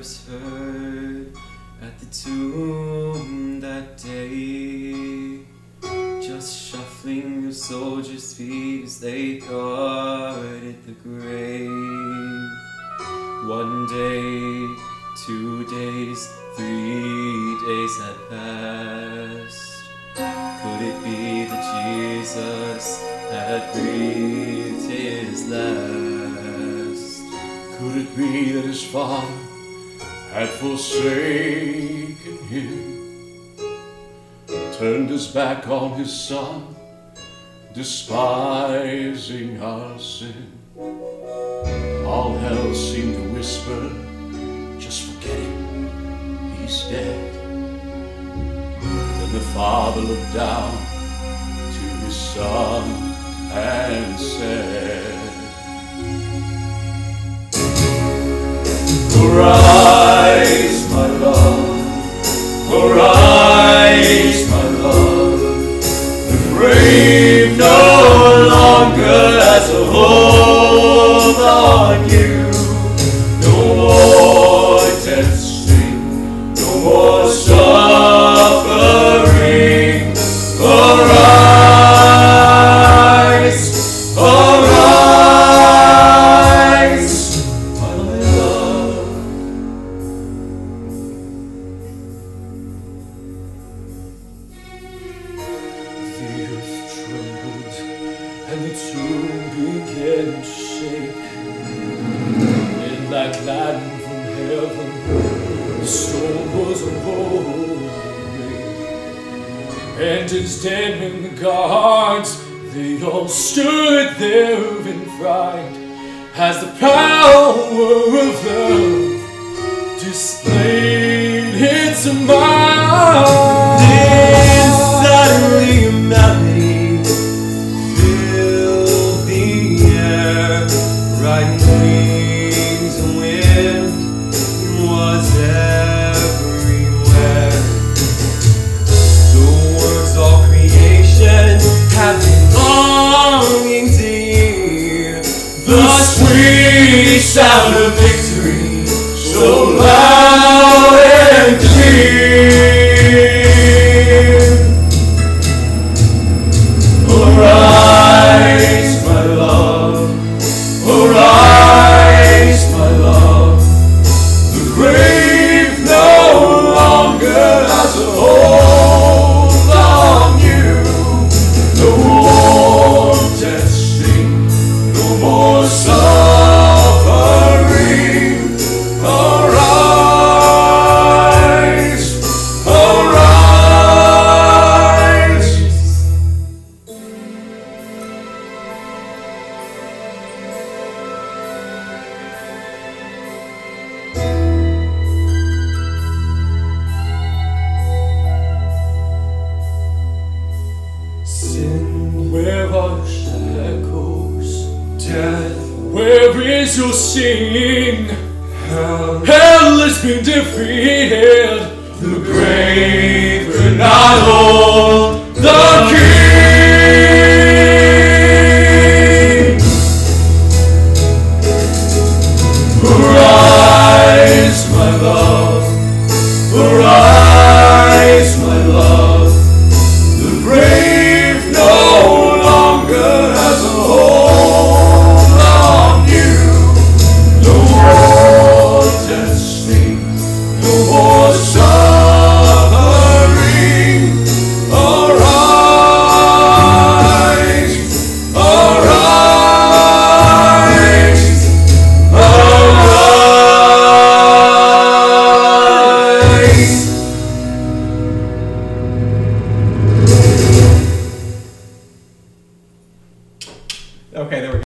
was heard at the tomb that day, just shuffling of soldiers' feet as they guarded the grave. 1 day, 2 days, 3 days had passed. Could it be that Jesus had breathed his last? Could it be that his Father had forsaken him, turned his back on his Son, despising our sin? All hell seemed to whisper, just forget him, he's dead. Then the Father looked down to his Son and said, "Arise, my love, arise, my love. The grave no longer has a hold on you. No more testing, no more suffering. Arise, arise, my love." The earth trembled and the tomb began to shake. In that land from heaven, the storm was rolling, and his dead men, the guards, they all stood there in fright, as the power of love displayed its might. Then suddenly a melody filled the air, riding wings and wind was everywhere. The words all creation had been longing to hear, The sweet sound of victory, so loud and clear. Arise, my love, arise, my love. The grave no longer has a hold on you. No more testing, no more suffering. Arise, arise. sin, Where are your shackles? death, Where is your sting? hell. Hell has been defeated. The grave could not hold the King. Arise, my love.